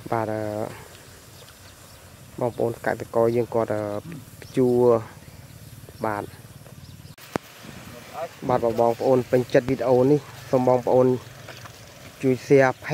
បាទបងប្អូនកសិករយើងគាត់ជួបាទបងប្អូនពេញចិត្តវីដេអូនេះសូមបងប្អូនជួយ share